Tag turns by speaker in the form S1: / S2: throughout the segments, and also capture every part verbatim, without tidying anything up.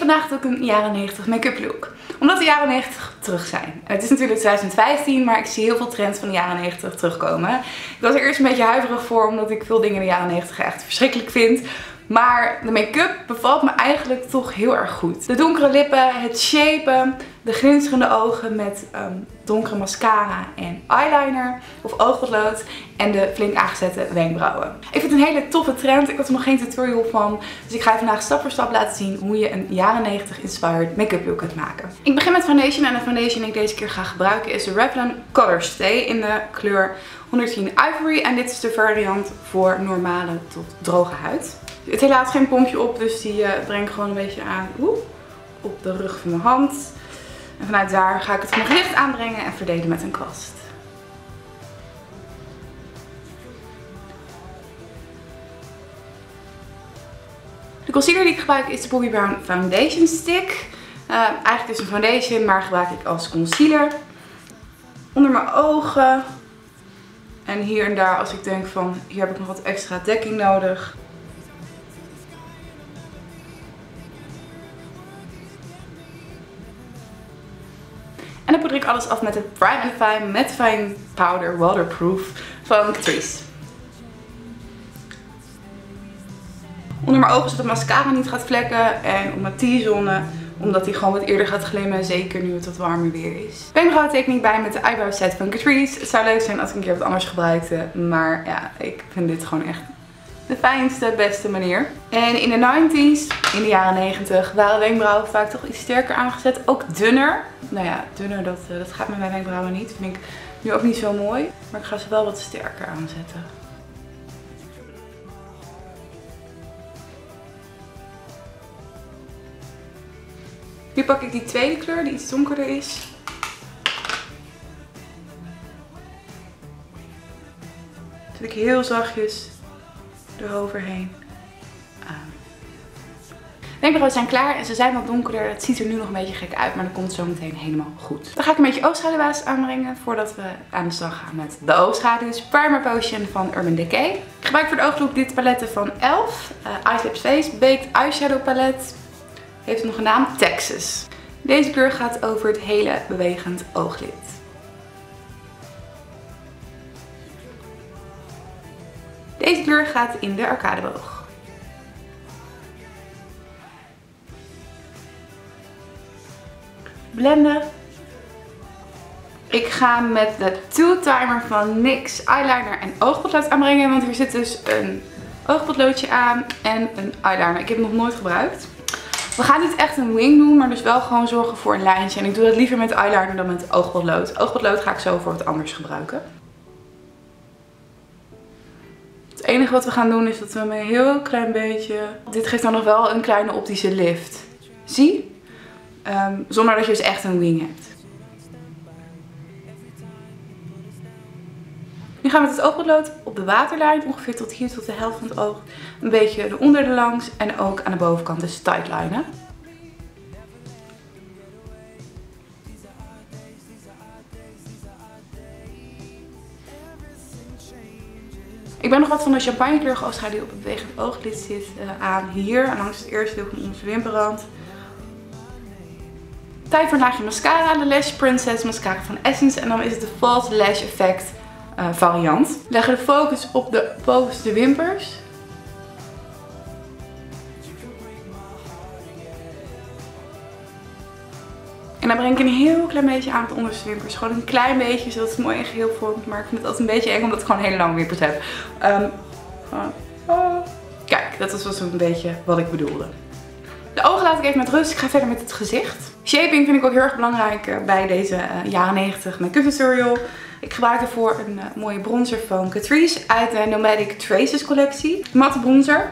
S1: vandaag doe ik een jaren negentig make-up look. Omdat de jaren negentig terug zijn. Het is natuurlijk twintig vijftien, maar ik zie heel veel trends van de jaren negentig terugkomen. Ik was er eerst een beetje huiverig voor, omdat ik veel dingen in de jaren negentig echt verschrikkelijk vind. Maar de make-up bevalt me eigenlijk toch heel erg goed. De donkere lippen, het shapen, de glinsterende ogen met um, donkere mascara en eyeliner of oogpotlood en de flink aangezette wenkbrauwen. Ik vind het een hele toffe trend. Ik had er nog geen tutorial van. Dus ik ga je vandaag stap voor stap laten zien hoe je een jaren negentig inspired make-up look kunt maken. Ik begin met foundation en de foundation die ik deze keer ga gebruiken is de Revlon Color Stay in de kleur honderdtien Ivory. En dit is de variant voor normale tot droge huid. Het hele laat geen pompje op, dus die uh, breng ik gewoon een beetje aan oeh, op de rug van mijn hand. En vanuit daar ga ik het nog licht aanbrengen en verdelen met een kwast. De concealer die ik gebruik is de Bobbi Brown Foundation Stick. Uh, eigenlijk is het een foundation, maar gebruik ik als concealer. Onder mijn ogen. En hier en daar als ik denk van hier heb ik nog wat extra dekking nodig. En dan poeder ik alles af met het Prime and Fine Mattifying Powder Waterproof van Catrice. Onder mijn ogen zodat de mascara niet gaat vlekken en op mijn T-zone omdat die gewoon wat eerder gaat glimmen, zeker nu het wat warmer weer is. Wenkbrauwen teken ik bij met de eyebrow set van Catrice. Het zou leuk zijn als ik een keer wat anders gebruikte, maar ja, ik vind dit gewoon echt de fijnste, beste manier. En in de negentig, in de jaren negentig, waren wenkbrauwen vaak toch iets sterker aangezet. Ook dunner. Nou ja, dunner dat, dat gaat met mijn wenkbrauwen niet. Dat vind ik nu ook niet zo mooi. Maar ik ga ze wel wat sterker aanzetten. Nu pak ik die tweede kleur die iets donkerder is. Zet ik heel zachtjes eroverheen aan. Wenkbrauwen zijn klaar en ze zijn wat donkerder. Het ziet er nu nog een beetje gek uit, maar dat komt zo meteen helemaal goed. Dan ga ik een beetje oogschaduwbasis aanbrengen voordat we aan de slag gaan met de oogschaduws. Primer Potion van Urban Decay. Ik gebruik voor de ooglook dit palet van e l f. Uh, Eyes Lips Face Baked Eyeshadow Palet. Heeft nog een naam, Texas. Deze kleur gaat over het hele bewegend ooglid. Deze kleur gaat in de arcadeboog. Blenden. Ik ga met de Two Timer van N Y X eyeliner en oogpotlood aanbrengen. Want hier zit dus een oogpotloodje aan en een eyeliner. Ik heb het nog nooit gebruikt. We gaan niet echt een wing doen, maar dus wel gewoon zorgen voor een lijntje. En ik doe dat liever met eyeliner dan met oogpotlood. Oogpotlood ga ik zo voor wat anders gebruiken. Het enige wat we gaan doen is dat we een heel klein beetje... Dit geeft dan nog wel een kleine optische lift. Zie? Um, zonder dat je dus echt een wing hebt. Nu gaan we met het oogpotlood op de waterlijn, ongeveer tot hier, tot de helft van het oog. Een beetje eronder erlangs en ook aan de bovenkant dus tightlinen. Ik ben nog wat van de champagnekleurige oogschaduw die op het bewegend ooglid zit uh, aan hier, langs het eerste deel van onze wimperrand. Tijd voor een laagje mascara, de Lash Princess mascara van Essence en dan is het de False Lash Effect uh, variant. We leggen de focus op de bovenste wimpers. En dan breng ik een heel klein beetje aan op de onderste wimpers. Gewoon een klein beetje, zodat het mooi in geheel vormt. Maar ik vind het altijd een beetje eng, omdat ik gewoon hele lange wimpers heb. Um, gewoon, oh. Kijk, dat was wel zo'n beetje wat ik bedoelde. De ogen laat ik even met rust. Ik ga verder met het gezicht. Shaping vind ik ook heel erg belangrijk bij deze uh, jaren negentig make-up tutorial. Ik gebruik ervoor een uh, mooie bronzer van Catrice uit de Nomadic Traces collectie. Matte bronzer.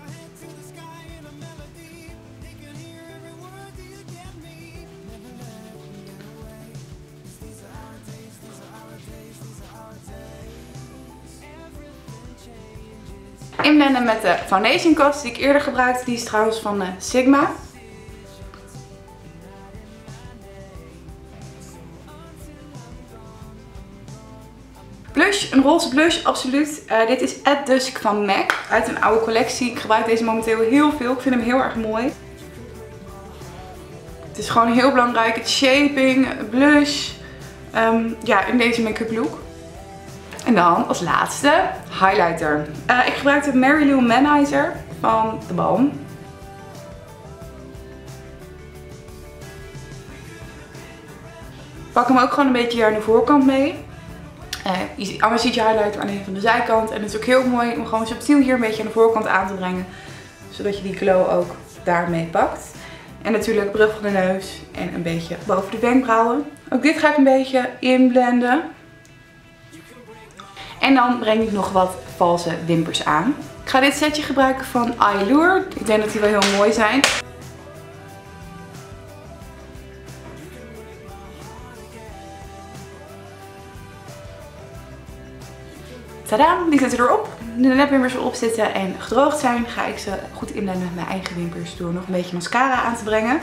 S1: Inblenden met de foundation kwast die ik eerder gebruikte. Die is trouwens van uh, Sigma. Blush, een roze blush, absoluut. Uh, dit is At Dusk van M A C uit een oude collectie. Ik gebruik deze momenteel heel veel. Ik vind hem heel erg mooi. is gewoon heel belangrijk. Het shaping, blush. Um, ja, in deze make-up look. En dan als laatste highlighter. Uh, ik gebruik de Mary Lou Manizer van The Balm. Pak hem ook gewoon een beetje aan de voorkant mee. Uh, je ziet, anders ziet je highlighter alleen van de zijkant. En het is ook heel mooi om gewoon subtiel hier een beetje aan de voorkant aan te brengen. Zodat je die glow ook daarmee pakt. En natuurlijk brug van de neus en een beetje boven de wenkbrauwen. Ook dit ga ik een beetje inblenden. En dan breng ik nog wat valse wimpers aan. Ik ga dit setje gebruiken van Eyelure. Ik denk dat die wel heel mooi zijn. Tadaa, die zitten erop. Nu de nepwimpers erop zitten en gedroogd zijn, ga ik ze goed inblenden met mijn eigen wimpers door nog een beetje mascara aan te brengen.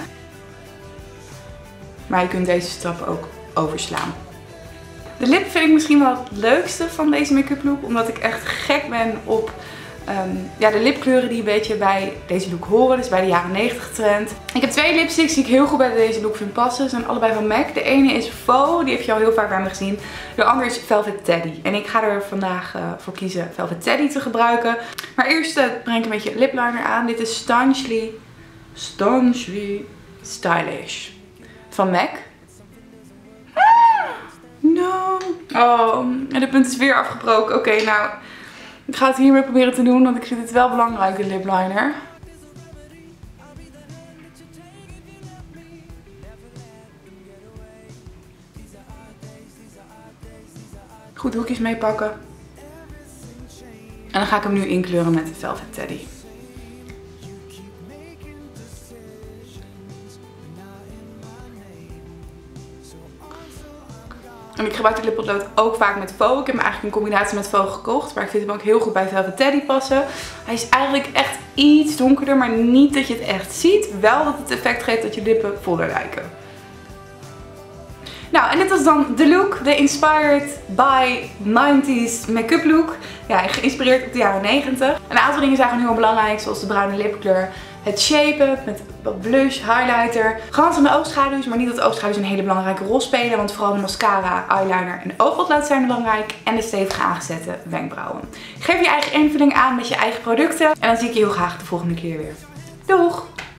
S1: Maar je kunt deze stap ook overslaan. De lip vind ik misschien wel het leukste van deze make-up look, omdat ik echt gek ben op um, ja, de lipkleuren die een beetje bij deze look horen. Dus bij de jaren negentig trend. Ik heb twee lipsticks die ik heel goed bij deze look vind passen. Ze zijn allebei van MAC. De ene is Faux, die heb je al heel vaak bij me gezien. De andere is Velvet Teddy. En ik ga er vandaag uh, voor kiezen Velvet Teddy te gebruiken. Maar eerst uh, breng ik een beetje lip liner aan. Dit is Staunchly, Staunchly Stylish van MAC. No. Oh, en de punt is weer afgebroken. Oké, okay, nou, ik ga het hiermee proberen te doen, want ik vind het wel belangrijk, de lip liner. Goed hoekjes meepakken. En dan ga ik hem nu inkleuren met Velvet Teddy. En ik gebruik de lippotlood ook vaak met Faux. Ik heb hem eigenlijk in combinatie met Faux gekocht. Maar ik vind hem ook heel goed bij Velvet Teddy passen. Hij is eigenlijk echt iets donkerder, maar niet dat je het echt ziet. Wel dat het effect geeft dat je lippen voller lijken. Nou, en dit was dan de look. De Inspired by nineties make-up look. Ja, geïnspireerd op de jaren negentig. Een aantal dingen zijn gewoon heel belangrijk, zoals de bruine lipkleur. Het shapen met wat blush, highlighter. Glanzende oogschaduws, maar niet dat oogschaduws een hele belangrijke rol spelen. Want vooral de mascara, eyeliner en oogpotlood zijn belangrijk. En de stevig aangezette wenkbrauwen. Geef je eigen invulling aan met je eigen producten. En dan zie ik je heel graag de volgende keer weer. Doeg!